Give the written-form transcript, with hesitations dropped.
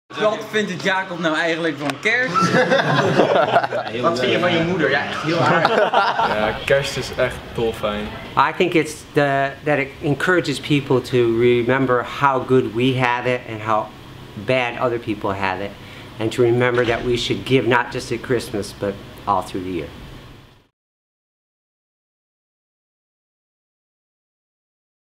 Wat vindt het Jacob nou eigenlijk van kerst? Wat vind je van je moeder? Ja, echt heel aardig. Ja, kerst is echt dolfijn. I think it's that it encourages people to remember how good we had it and how bad other people had it, and to remember that we should give not just at Christmas but all through the year.